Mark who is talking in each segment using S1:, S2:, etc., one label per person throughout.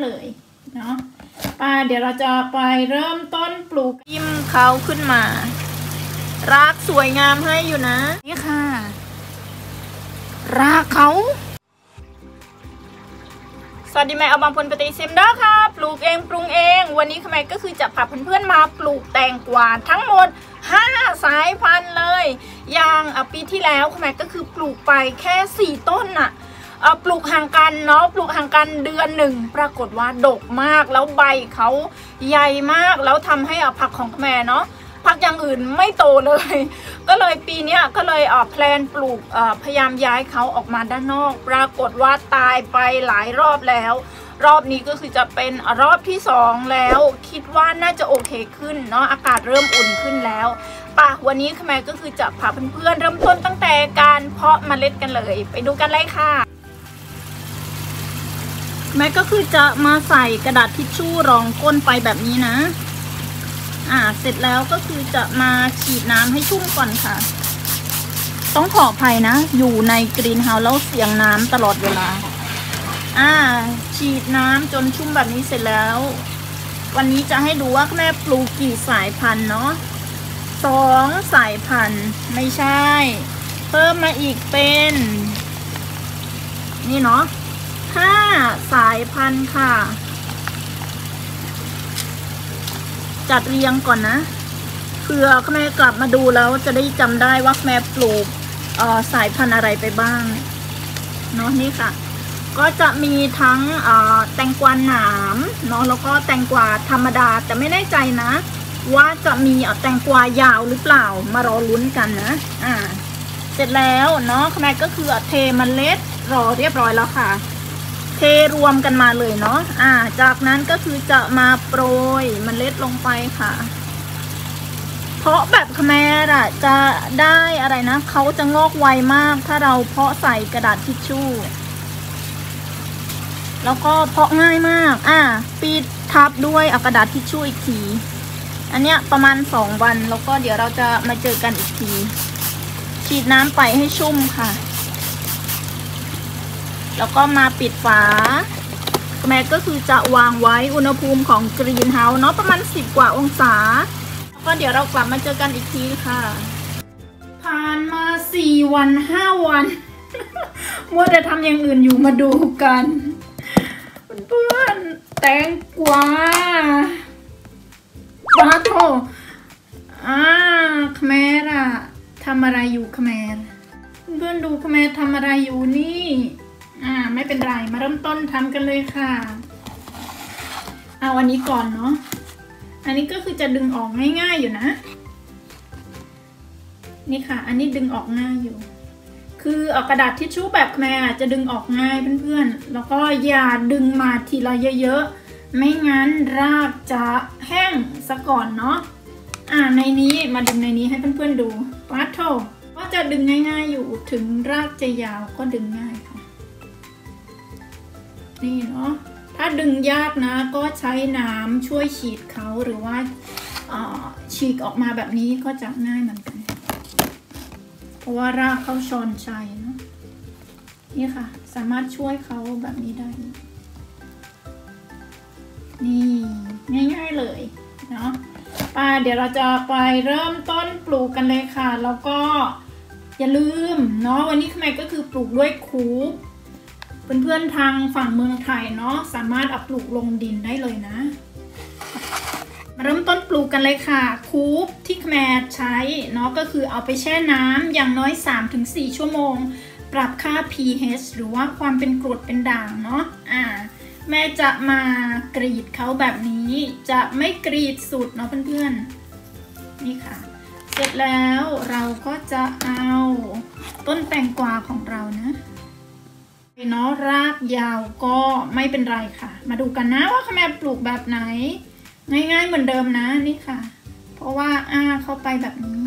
S1: เลยเนาะเดี๋ยวเราจะไปเริ่มต้นปลูกยิ้มเขาขึ้นมารากสวยงามให้อยู่นะนี่ค่ะรากเขาสวัสดีแม่เอาบางคนปฏิเสธได้ค่ะปลูกเองปรุงเองวันนี้แม่ก็คือจะพาเพื่อนๆมาปลูกแตงกวาทั้งหมด5 สายพันธุ์เลยอย่างปีที่แล้วแม่ก็คือปลูกไปแค่4 ต้นน่ะปลูกห่างกันเนาะปลูกห่างกันเดือนหนึ่งปรากฏว่าดกมากแล้วใบเขาใหญ่มากแล้วทำให้ผักของแม่เนาะผักอย่างอื่นไม่โตเลยก็เลยปีนี้ก็เลยแพลนปลูกพยายามย้ายเขาออกมาด้านนอกปรากฏว่าตายไปหลายรอบแล้วรอบนี้ก็คือจะเป็นรอบที่2แล้วคิดว่าน่าจะโอเคขึ้นเนาะอากาศเริ่มอุ่นขึ้นแล้ววันนี้แม่ก็คือจะพาเพื่อนๆเริ่มต้นตั้งแต่การเพาะเมล็ดกันเลยไปดูกันเลยค่ะแม่ก็คือจะมาใส่กระดาษทิชชู่รองก้นไปแบบนี้นะเสร็จแล้วก็คือจะมาฉีดน้ำให้ชุ่มก่อนค่ะต้องขออภัยนะอยู่ในกรีนเฮาส์แล้วเสียงน้ำตลอดเวลาฉีดน้ำจนชุ่มแบบนี้เสร็จแล้ววันนี้จะให้ดูว่าแม่ปลูกกี่สายพันธุ์เนาะ2 สายพันธุ์ไม่ใช่เพิ่มมาอีกเป็นนี่เนาะ5 สายพันธุ์ค่ะจัดเรียงก่อนนะเผื่อแม่กลับมาดูแล้วจะได้จำได้ว่าแม่ปลูกสายพันธุ์อะไรไปบ้างเนาะนี่ค่ะก็จะมีทั้งแตงกวาหนามเนาะแล้วก็แตงกวาธรรมดาแต่ไม่แน่ใจนะว่าจะมีแตงกวายาวหรือเปล่ามารอลุ้นกันนะเสร็จแล้วเนาะแม่ก็คือเทเมล็ดรอเรียบร้อยแล้วค่ะเทรวมกันมาเลยเนาะจากนั้นก็คือจะมาโปรยเมล็ดลงไปค่ะเพาะแบบแม่จะได้อะไรนะเขาจะงอกไวมากถ้าเราเพาะใส่กระดาษทิชชู่แล้วก็เพาะง่ายมากปิดทับด้วยกระดาษทิชชู่อีกทีอันเนี้ยประมาณ2 วันแล้วก็เดี๋ยวเราจะมาเจอกันอีกทีฉีดน้ำไปให้ชุ่มค่ะแล้วก็มาปิดฝาแม่ก็คือจะวางไว้อุณหภูมิของกรีนเฮาส์เนาะประมาณ10 กว่าองศาแล้วก็เดี๋ยวเรากลับมาเจอกันอีกทีค่ะผ่านมา4 วัน 5 วัน มัวแต่ทำอย่างอื่นอยู่มาดูกันเพื่อนแตงกวาโถแม่ทำอะไรอยู่แม่เพื่อนดูแม่ทำอะไรอยู่นี่ไม่เป็นไรมาเริ่มต้นทำกันเลยค่ะวันนี้ก่อนเนาะอันนี้ก็คือจะดึงออกง่ายๆอยู่นะนี่ค่ะอันนี้ดึงออกง่ายอยู่คือกระดาษทิชชู่แบบแม่จะดึงออกง่ายเพื่อนๆแล้วก็อย่าดึงมาทีละเยอะๆไม่งั้นรากจะแห้งซะก่อนเนาะในนี้มาดึงในนี้ให้เพื่อนๆดูโถก็จะดึงง่ายๆอยู่ถึงรากจะยาวก็ดึงง่ายค่ะนี่เนาะถ้าดึงยากนะก็ใช้น้ำช่วยฉีดเขาหรือว่าฉีกออกมาแบบนี้ก็จะง่ายเหมือนกันเพราะว่ารากเขาชอนชัยเนาะนี่ค่ะสามารถช่วยเขาแบบนี้ได้นี่ง่ายๆเลยเนาะเดี๋ยวเราจะไปเริ่มต้นปลูกกันเลยค่ะแล้วก็อย่าลืมเนาะวันนี้แม่ก็คือปลูกด้วยคูปเพื่อนๆทางฝั่งเมืองไทยเนาะสามารถปลูกลงดินได้เลยนะมาเริ่มต้นปลูกกันเลยค่ะคูปที่แม่ใช้เนาะก็คือเอาไปแช่น้ำอย่างน้อย 3-4 ชั่วโมงปรับค่า pH หรือว่าความเป็นกรดเป็นด่างเนาะแม่จะมากรีดเขาแบบนี้จะไม่กรีดสุดเนาะเพื่อนๆนี่ค่ะเสร็จแล้วเราก็จะเอาต้นแตงกวาของเรานะเนาะรากยาวก็ไม่เป็นไรค่ะมาดูกันนะว่าแม่ปลูกแบบไหนง่ายๆเหมือนเดิมนะนี่ค่ะเพราะว่าเข้าไปแบบนี้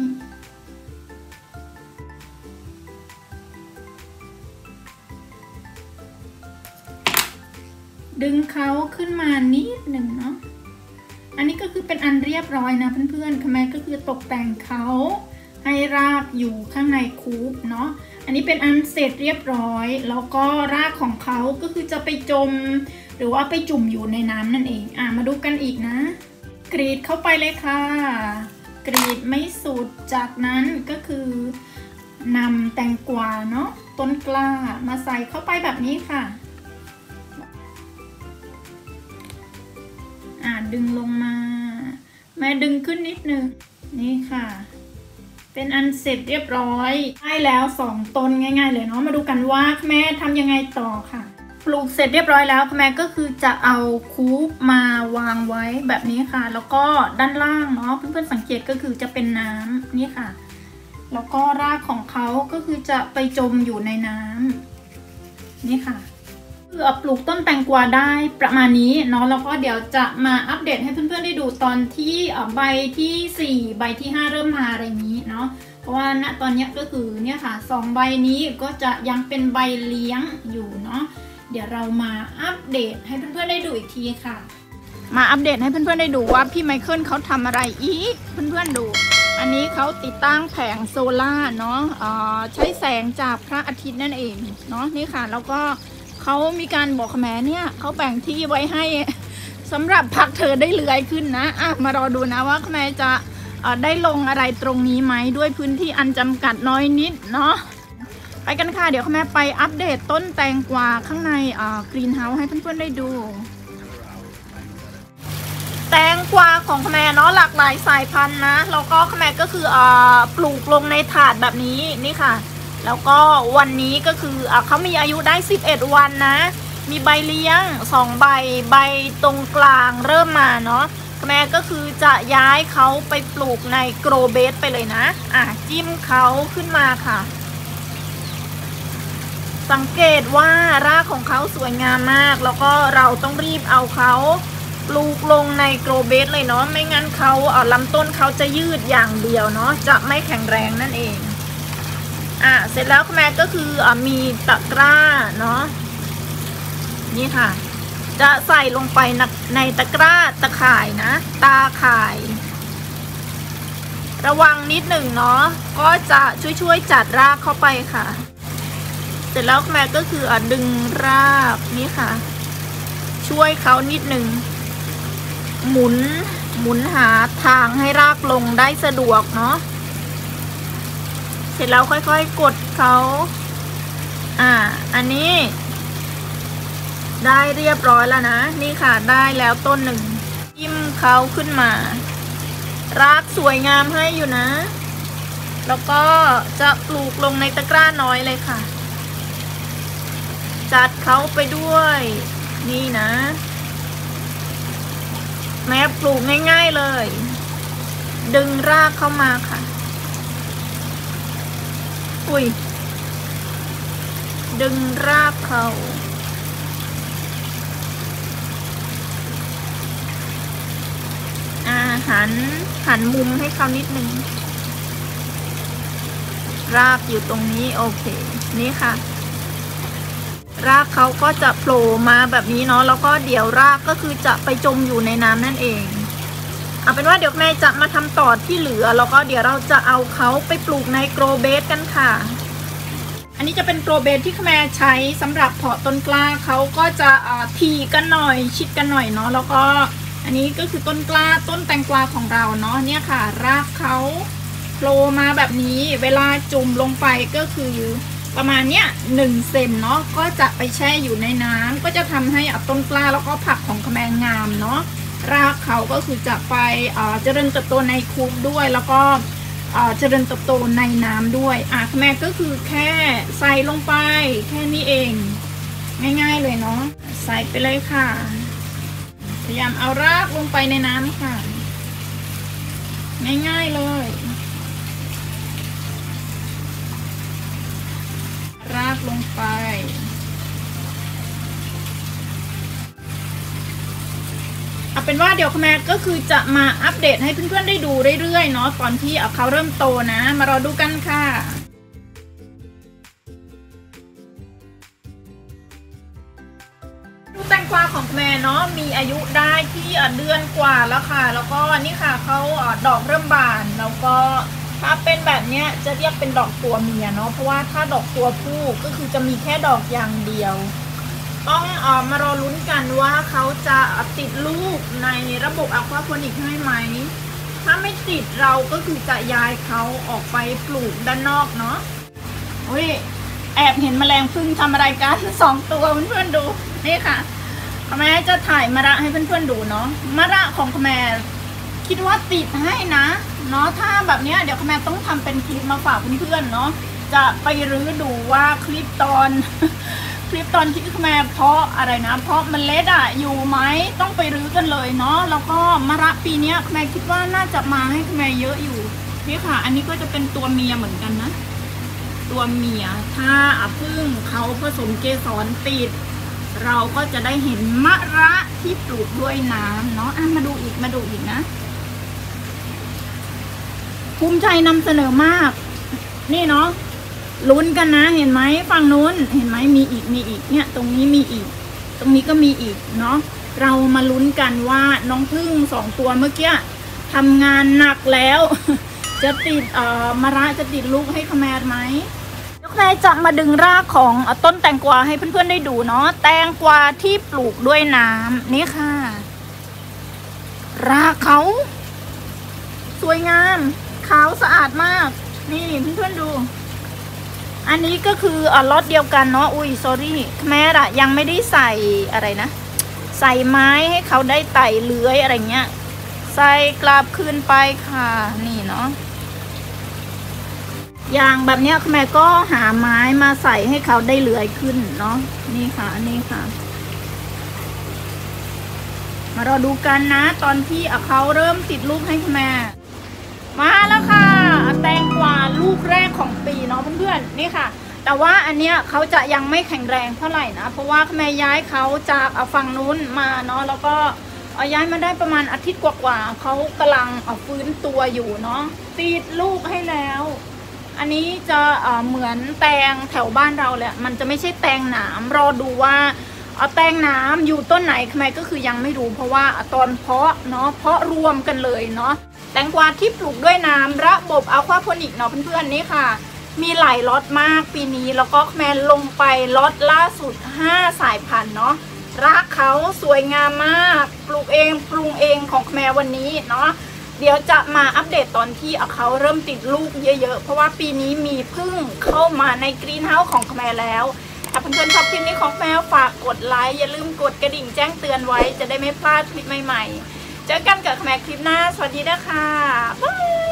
S1: ดึงเขาขึ้นมานิดหนึ่งเนาะอันนี้ก็คือเป็นอันเรียบร้อยนะเพื่อนๆแม่ก็คือตกแต่งเขาให้รากอยู่ข้างในคูปเนาะอันนี้เป็นอันเสร็จเรียบร้อยแล้วก็รากของเขาก็คือจะไปจมหรือว่าไปจุ่มอยู่ในน้ำนั่นเองมาดูกันอีกนะกรีดเข้าไปเลยค่ะกรีดไม่สุดจากนั้นก็คือนำแตงกวาเนาะต้นกล้ามาใส่เข้าไปแบบนี้ค่ะดึงลงมาแม่ดึงขึ้นนิดนึงนี่ค่ะเป็นอันเสร็จเรียบร้อยได้แล้ว2ต้นง่ายๆเลยเนาะมาดูกันว่าแม่ทำยังไงต่อค่ะปลูกเสร็จเรียบร้อยแล้วแม่ก็คือจะเอาคูปมาวางไว้แบบนี้ค่ะแล้วก็ด้านล่างเนาะเพื่อนๆสังเกตก็คือจะเป็นน้ำนี่ค่ะแล้วก็รากของเขาก็คือจะไปจมอยู่ในน้ำนี่ค่ะคือปลูกต้นแตงกวาได้ประมาณนี้เนาะแล้วก็เดี๋ยวจะมาอัปเดตให้เพื่อนๆได้ดูตอนที่ใบที่4ใบที่5เริ่มมาอะไรอย่างนี้เนาะเพราะว่าณตอนนี้ก็คือเนี่ยค่ะ2ใบนี้ก็จะยังเป็นใบเลี้ยงอยู่เนาะเดี๋ยวเรามาอัปเดตให้เพื่อนๆได้ดูอีกทีค่ะมาอัปเดตให้เพื่อนๆได้ดูว่าพี่ไมเคิลเขาทำอะไรอีกเพื่อนๆดูอันนี้เขาติดตั้งแผงโซล่าเนาะใช้แสงจากพระอาทิตย์นั่นเองเนาะนี่ค่ะแล้วก็เขามีการบอกแม่เนี่ยเขาแบ่งที่ไว้ให้สำหรับผักเธอได้เลื้อยขึ้นนะมารอดูนะว่าแม่จะได้ลงอะไรตรงนี้ไหมด้วยพื้นที่อันจำกัดน้อยนิดเนาะไปกันค่ะเดี๋ยวแม่ไปอัปเดตต้นแตงกวาข้างในกรีนเฮาส์ให้เพื่อนๆได้ดูแตงกวาของแม่เนาะหลากหลายสายพันธุ์นะแล้วก็แม่ก็คือปลูกลงในถาดแบบนี้นี่ค่ะแล้วก็วันนี้ก็คือเขามีอายุได้11วันนะมีใบเลี้ยง2ใบตรงกลางเริ่มมาเนาะแม่ก็คือจะย้ายเขาไปปลูกในโกรเบสไปเลยนะจิ้มเขาขึ้นมาค่ะสังเกตว่ารากของเขาสวยงามมากแล้วก็เราต้องรีบเอาเขาปลูกลงในโกรเบสเลยเนาะไม่งั้นเขาลำต้นเขาจะยืดอย่างเดียวเนาะจะไม่แข็งแรงนั่นเองเสร็จแล้วแม่ก็คือมีตะกร้าเนาะนี่ค่ะจะใส่ลงไปในตะกร้าตะข่ายนะตาข่ายระวังนิดหนึ่งเนาะก็จะช่วยจัดรากเข้าไปค่ะเสร็จแล้วแม่ก็คือดึงรากนี่ค่ะช่วยเขานิดหนึ่งหมุนหาทางให้รากลงได้สะดวกเนาะเสร็จแล้วค่อยๆกดเขาอันนี้ได้เรียบร้อยแล้วนะนี่ค่ะได้แล้วต้นหนึ่งจิ้มเขาขึ้นมารากสวยงามให้อยู่นะแล้วก็จะปลูกลงในตะกร้าน้อยเลยค่ะจัดเขาไปด้วยนี่นะแม่ปลูกง่ายๆเลยดึงรากเข้ามาค่ะดึงรากเขาหันมุมให้เขานิดนึงรากอยู่ตรงนี้โอเคนี่ค่ะรากเขาก็จะโผล่มาแบบนี้เนาะแล้วก็เดี๋ยวรากก็คือจะไปจมอยู่ในน้ำนั่นเองเอาเป็นว่าเดี๋ยวแม่จะมาทำต่อที่เหลือแล้วก็เดี๋ยวเราจะเอาเขาไปปลูกในโกรเบสกันค่ะอันนี้จะเป็นโกรเบสที่แม่ใช้สำหรับเพาะต้นกล้าเขาก็จะถี่กันหน่อยชิดกันหน่อยเนาะแล้วก็อันนี้ก็คือต้นกล้าต้นแตงกวาของเราเนาะเนี่ยค่ะรากเขาโผล่มาแบบนี้เวลาจุ่มลงไปก็คือประมาณเนี้ย1 เซนเนาะก็จะไปแช่อยู่ในน้ำก็จะทำให้ต้นกล้าแล้วก็ผักของแม่งามเนาะรากเขาก็คือจะไปเจริญเติบโตในคูปด้วยแล้วก็เจริญเติบโตในน้ำด้วยแม่ก็คือแค่ใส่ลงไปแค่นี้เองง่ายๆเลยเนาะใส่ไปเลยค่ะพยายามเอารากลงไปในน้ำค่ะง่ายๆเลยรากลงไปเอาเป็นว่าเดี๋ยวแม่ก็คือจะมาอัปเดตให้เพื่อนๆได้ดูเรื่อยๆเนาะตอนที่เขาเริ่มโตนะมารอดูกันค่ะดูแตงกวาของแม่เนาะมีอายุได้ที่เดือนกว่าแล้วค่ะแล้วก็นี่ค่ะเขาดอกเริ่มบานแล้วก็ถ้าเป็นแบบนี้จะเรียกเป็นดอกตัวเมียเนาะเพราะว่าถ้าดอกตัวผู้ก็คือจะมีแค่ดอกอย่างเดียวต้องมารอลุ้นกันว่าเขาจะติดลูกในระบบอะควาโพนิกให้ไหมถ้าไม่ติดเราก็คือจะย้ายเขาออกไปปลูกด้านนอกเนาะโอ้ยแอบเห็นแมลงพึ่งทำอะไรกัน2 ตัวเพื่อนๆดูนี่ค่ะแม่จะถ่ายมะระให้เพื่อนๆดูเนาะมะระของแม่คิดว่าติดให้นะเนาะถ้าแบบนี้เดี๋ยวแม่ต้องทำเป็นคลิปมาฝากเพื่อนๆเนาะจะไปรื้อดูว่าคลิปตอนที่แม่เพาะอะไรนะเพาะเมล็ดอะอยู่ไหมต้องไปรื้อกันเลยเนาะแล้วก็มะระปีนี้แม่คิดว่าน่าจะมาให้แม่เยอะอยู่นี่ค่ะอันนี้ก็จะเป็นตัวเมียเหมือนกันนะตัวเมียถ้าพึ่งเขาผสมเกสรติดเราก็จะได้เห็นมะระที่ปลูกด้วยน้ำเนาะมาดูอีกนะภูมิใจนำเสนอมากนี่เนาะลุ้นกันนะเห็นไหมฝั่งนู้นเห็นไหมมีอีกเนี่ยตรงนี้มีอีกตรงนี้ก็มีอีกเนาะเรามาลุ้นกันว่าน้องพึ่ง2 ตัวเมื่อกี้ทำงานหนักแล้วจะติดมะระจะติดลูกให้ขแมรไหมแม่จะมาดึงรากของต้นแตงกวาให้เพื่อนๆได้ดูเนาะแตงกวาที่ปลูกด้วยน้ำนี่ค่ะรากเขาสวยงามขาวสะอาดมากนี่เพื่อนๆดูอันนี้ก็คือล็อตเดียวกันเนาะอุ้ย sorry แม่ละยังไม่ได้ใส่อะไรนะใส่ไม้ให้เขาได้ไต่เลื้อยอะไรเงี้ยใส่กลับคืนไปค่ะนี่เนาะอย่างแบบเนี้ยแม่ก็หาไม้มาใส่ให้เขาได้เลื้อยขึ้นเนาะนี่ค่ะนี่ค่ะมารอดูกันนะตอนที่เขาเริ่มติดลูกให้แม่มาแล้วค่ะแตงกวาลูกแรกของปีเนาะเพื่อนๆนี่ค่ะแต่ว่าอันเนี้ยเขาจะยังไม่แข็งแรงเท่าไหร่นะเพราะว่าแม่ย้ายเขาจากฝั่งนู้นมาเนาะแล้วก็ย้ายมาได้ประมาณอาทิตย์กว่าๆเขากำลังฟื้นตัวอยู่เนาะติดลูกให้แล้วอันนี้จะเหมือนแตงแถวบ้านเราแหละมันจะไม่ใช่แตงหนามรอดูว่าแตงน้ำอยู่ต้นไหนทำไมก็คือยังไม่รู้เพราะว่าตอนเพาะเนาะเพาะรวมกันเลยเนาะแตงกวาที่ปลูกด้วยน้ำระบบอะควาโพนิกเนาะเพื่อนๆนี่ค่ะมีหลายล็อตมากปีนี้แล้วก็แมนลงไปล็อตล่าสุด5 สายพันธุ์เนาะรากเขาสวยงามมากปลูกเองปรุงเองของแมวันนี้เนาะเดี๋ยวจะมาอัปเดตตอนที่เขาเริ่มติดลูกเยอะๆเพราะว่าปีนี้มีพึ่งเข้ามาในกรีนเฮาส์ของแมแล้วถ้าเพื่อนๆชอบคลิปนี้ของแมฝากกดไลค์อย่าลืมกดกระดิ่งแจ้งเตือนไว้จะได้ไม่พลาดคลิปใหม่ๆเจอกันกับแมคลิปหน้าสวัสดีนะคะบ๊าย